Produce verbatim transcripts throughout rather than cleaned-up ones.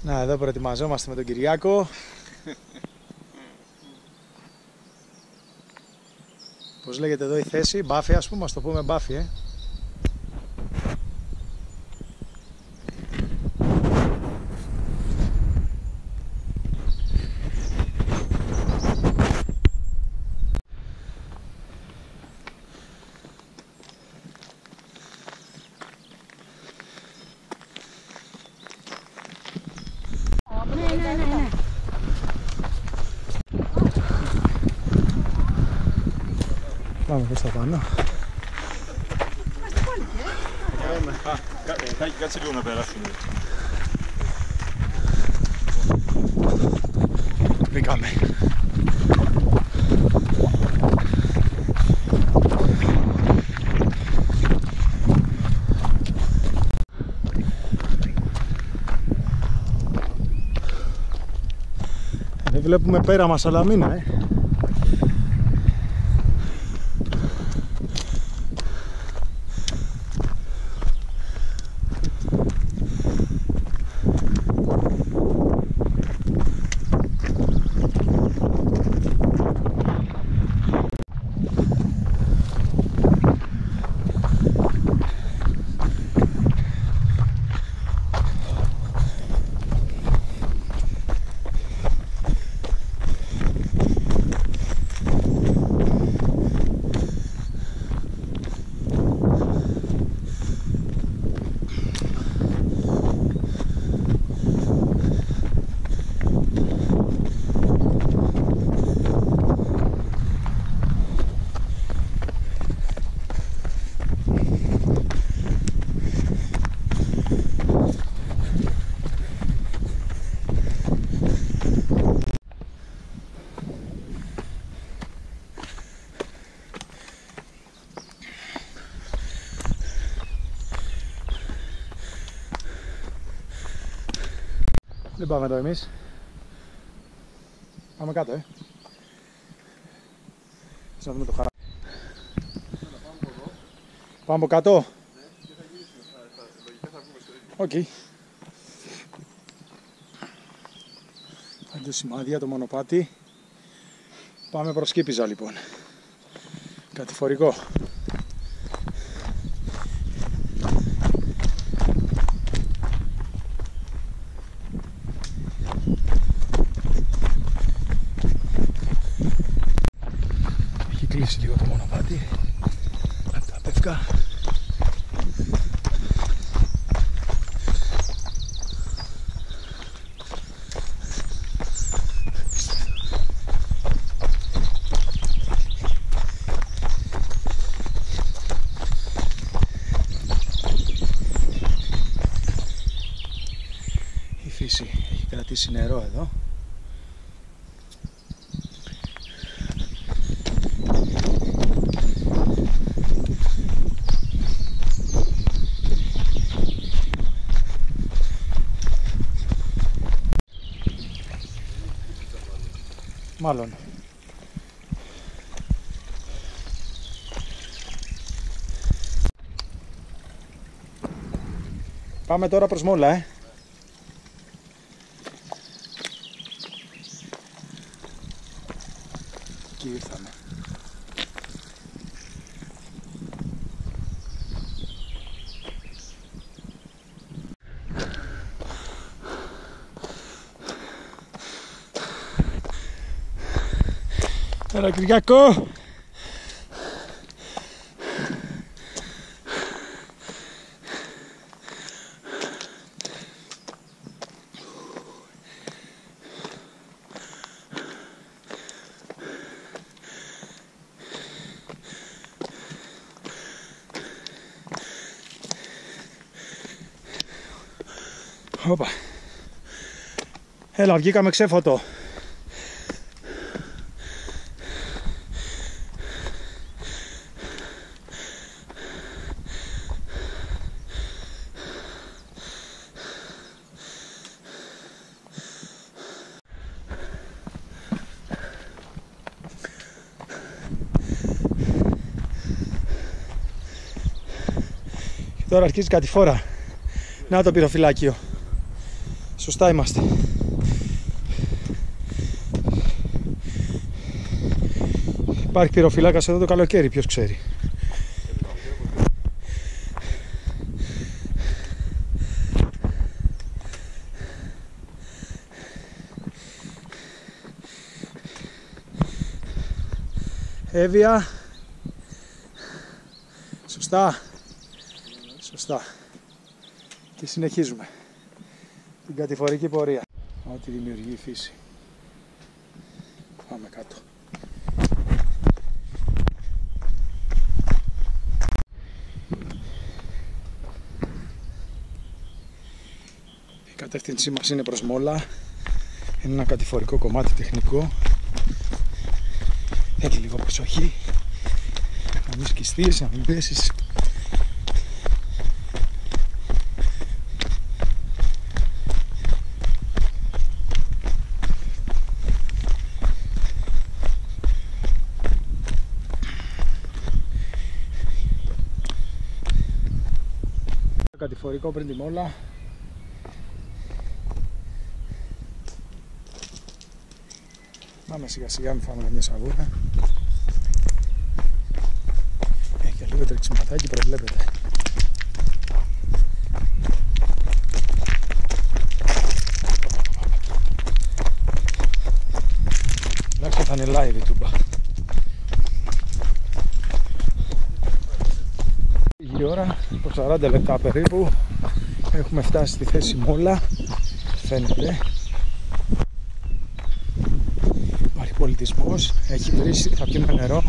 Να, εδώ προετοιμαζόμαστε με τον Κυριάκο. Πώς λέγεται εδώ η θέση, μπάφι ας πούμε, ας το πούμε μπάφι, ε. Πάμε προς τα πάνω. Κάτσε λίγο να περάσουμε. Μπήκαμε. Δεν βλέπουμε πέραμα Σαλαμίνα, ε. Δεν πάμε εδώ εμείς. Πάμε κάτω, ε. Θες να δούμε το χαρά. Πάμε από κάτω. Ναι, και θα γυρίσουμε. Λογικά θα βγούμε στο ίδιο. Οκ. Okay. Πάει το σημάδια, το μονοπάτι. Πάμε προς Κήπιζα λοιπόν. Κατηφορικό. Κλείσει λίγο το μονοπάτι από τα πεύκα. Η φύση έχει κρατήσει νερό εδώ. Μάλλον. Πάμε τώρα προς Μόλα, ε. Εκεί ήρθαμε. Έλα Κυριακό! Όπα. Έλα, βγήκαμε ξέφωτο. Τώρα αρχίζει κατηφόρα. Να το πυροφυλάκιο. Σωστά είμαστε. Υπάρχει πυροφυλάκας εδώ το καλοκαίρι, ποιος ξέρει. Εύβοια. Σωστά. Σωστά. Και συνεχίζουμε την κατηφορική πορεία. Ό,τι δημιουργεί η φύση. Πάμε κάτω. Η κατεύθυνσή μας είναι προς Μόλα. Είναι ένα κατηφορικό κομμάτι τεχνικό. Έχει λίγο προσοχή. Να μην σκιστείς, να μην πέσεις. Κατηφορικό πριν τη Μόλα. Πάμε σιγά σιγά, μην φάμε καμιά σαβούρα. Έχει και λίγο τρεξιματάκι, προβλέπετε. Εντάξει, θα είναι live η τούμπα. Η ώρα, από σαράντα λεπτά περίπου, έχουμε φτάσει στη θέση Μόλα. Φαίνεται. Υπάρχει πολιτισμός, έχει βρύσει, θα πιούμε νερό.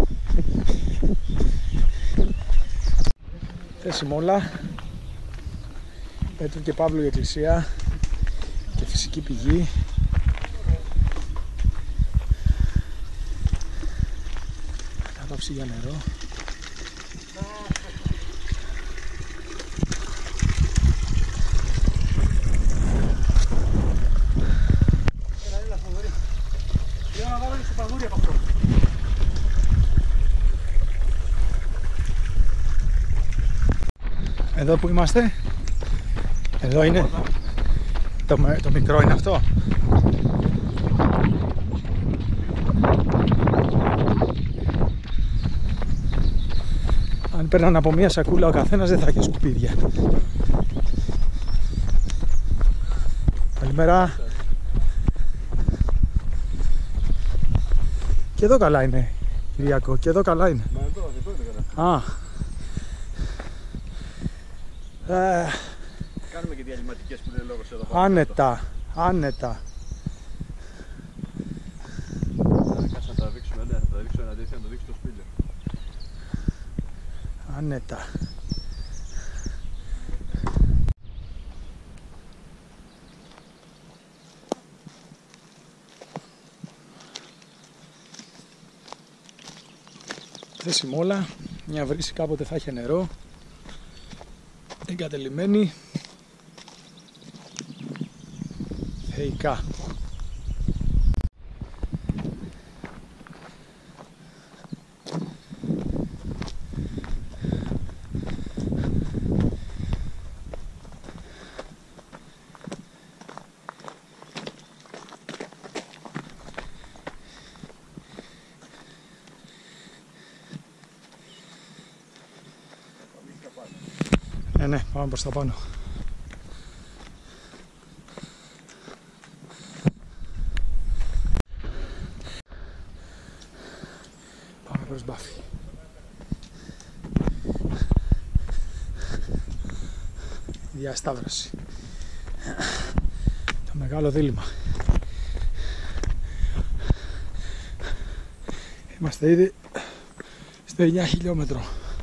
Θέση Μόλα. Πέτρου και Παύλου η εκκλησία και φυσική πηγή. Κατάψη για νερό. Εδώ που είμαστε, εδώ είναι, το, το μικρό είναι αυτό. Αν παίρναν από μία σακούλα ο καθένας δεν θα έχει σκουπίδια. Καλημέρα. Και εδώ καλά είναι, Κυριακό, και εδώ καλά είναι. Μα εδώ, εδώ είναι καλά. Α. Ε, Κάνουμε και διαλυματικές που είναι λόγος εδώ. Άνετα, άνετα. Κάτσε να τα δείξουμε, ναι, να τα δείξω ένα τέτοιο, να το δείξω το σπίτι. Άνετα. Θέση Μόλα, μια βρύση κάποτε θα είχε νερό. Εγκατελειμμένη. Θεϊκά. Ναι, ναι, πάμε προς τα πάνω. Πάμε προς Μπάφη. Διασταύρωση. Το μεγάλο δίλημμα. Είμαστε ήδη στο εννιά χιλιόμετρο.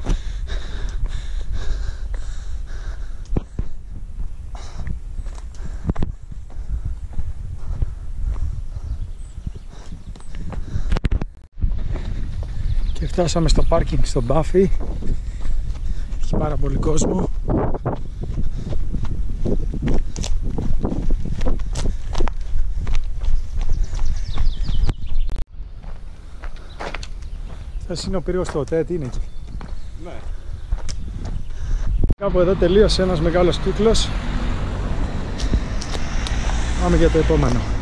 Και φτάσαμε στο πάρκινγκ στο Μπάφη. Έχει πάρα πολύ κόσμο. Αυτός είναι ο πύργος του ΟΤΕ, τι είναι εκεί? Ναι. Κάπου εδώ τελείωσε ένας μεγάλος κύκλος. Πάμε για το επόμενο.